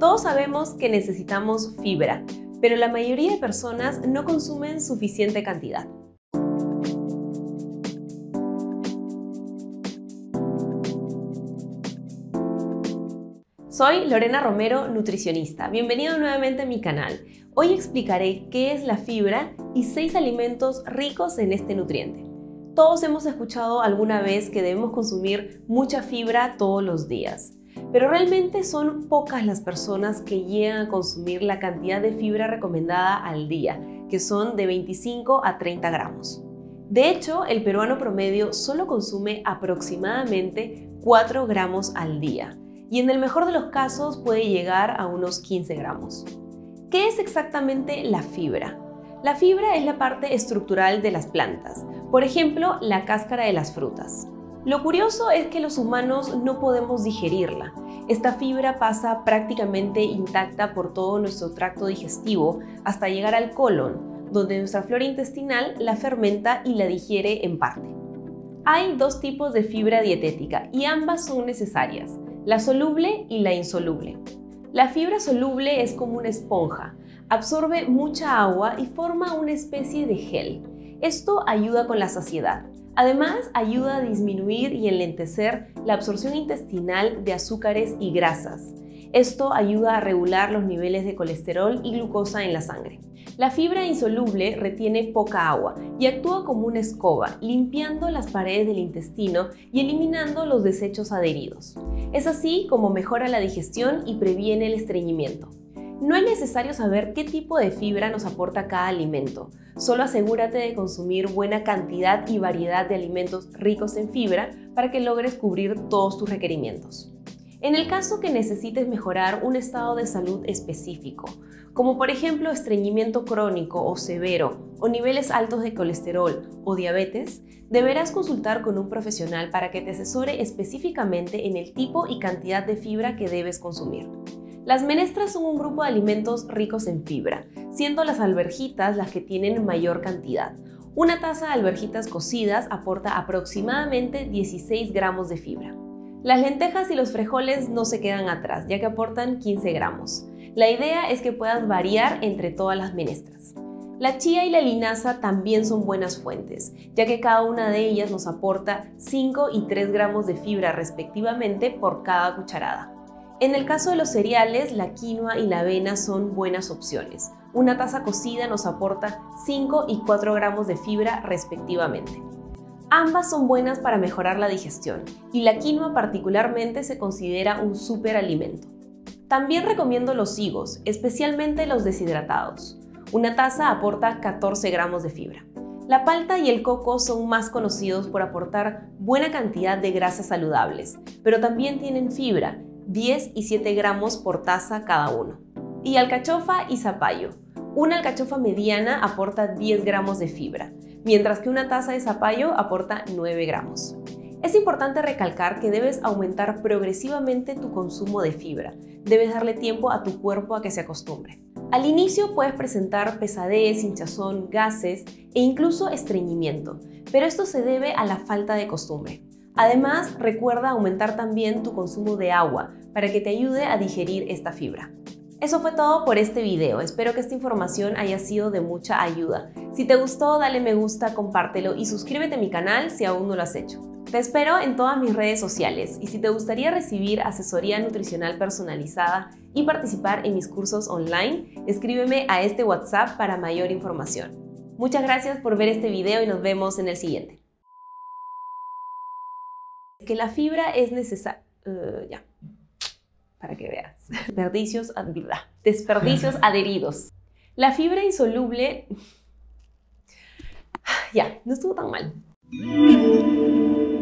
Todos sabemos que necesitamos fibra, pero la mayoría de personas no consumen suficiente cantidad. Soy Lorena Romero, nutricionista. Bienvenido nuevamente a mi canal. Hoy explicaré qué es la fibra y 6 alimentos ricos en este nutriente. Todos hemos escuchado alguna vez que debemos consumir mucha fibra todos los días, pero realmente son pocas las personas que llegan a consumir la cantidad de fibra recomendada al día, que son de 25 a 30 gramos. De hecho, el peruano promedio solo consume aproximadamente 4 gramos al día, y en el mejor de los casos puede llegar a unos 15 gramos. ¿Qué es exactamente la fibra? La fibra es la parte estructural de las plantas, por ejemplo, la cáscara de las frutas. Lo curioso es que los humanos no podemos digerirla. Esta fibra pasa prácticamente intacta por todo nuestro tracto digestivo hasta llegar al colon, donde nuestra flora intestinal la fermenta y la digiere en parte. Hay 2 tipos de fibra dietética y ambas son necesarias: la soluble y la insoluble. La fibra soluble es como una esponja, absorbe mucha agua y forma una especie de gel. Esto ayuda con la saciedad. Además, ayuda a disminuir y enlentecer la absorción intestinal de azúcares y grasas. Esto ayuda a regular los niveles de colesterol y glucosa en la sangre. La fibra insoluble retiene poca agua y actúa como una escoba, limpiando las paredes del intestino y eliminando los desechos adheridos. Es así como mejora la digestión y previene el estreñimiento. No es necesario saber qué tipo de fibra nos aporta cada alimento. Solo asegúrate de consumir buena cantidad y variedad de alimentos ricos en fibra para que logres cubrir todos tus requerimientos. En el caso que necesites mejorar un estado de salud específico, como por ejemplo estreñimiento crónico o severo, o niveles altos de colesterol o diabetes, deberás consultar con un profesional para que te asesore específicamente en el tipo y cantidad de fibra que debes consumir. Las menestras son un grupo de alimentos ricos en fibra, siendo las alverjitas las que tienen mayor cantidad. Una taza de alverjitas cocidas aporta aproximadamente 16 gramos de fibra. Las lentejas y los frijoles no se quedan atrás, ya que aportan 15 gramos. La idea es que puedas variar entre todas las menestras. La chía y la linaza también son buenas fuentes, ya que cada una de ellas nos aporta 5 y 3 gramos de fibra respectivamente por cada cucharada. En el caso de los cereales, la quinoa y la avena son buenas opciones. Una taza cocida nos aporta 5 y 4 gramos de fibra respectivamente. Ambas son buenas para mejorar la digestión y la quinoa particularmente se considera un superalimento. También recomiendo los higos, especialmente los deshidratados. Una taza aporta 14 gramos de fibra. La palta y el coco son más conocidos por aportar buena cantidad de grasas saludables, pero también tienen fibra, 10 y 7 gramos por taza cada uno. Y alcachofa y zapallo. Una alcachofa mediana aporta 10 gramos de fibra, mientras que una taza de zapallo aporta 9 gramos. Es importante recalcar que debes aumentar progresivamente tu consumo de fibra. Debes darle tiempo a tu cuerpo a que se acostumbre. Al inicio puedes presentar pesadez, hinchazón, gases e incluso estreñimiento, pero esto se debe a la falta de costumbre. Además, recuerda aumentar también tu consumo de agua para que te ayude a digerir esta fibra. Eso fue todo por este video. Espero que esta información haya sido de mucha ayuda. Si te gustó, dale me gusta, compártelo y suscríbete a mi canal si aún no lo has hecho. Te espero en todas mis redes sociales y si te gustaría recibir asesoría nutricional personalizada y participar en mis cursos online, escríbeme a este WhatsApp para mayor información. Muchas gracias por ver este video y nos vemos en el siguiente. Que la fibra es necesaria. Para que veas. Desperdicios adheridos. La fibra insoluble. Ya, no estuvo tan mal.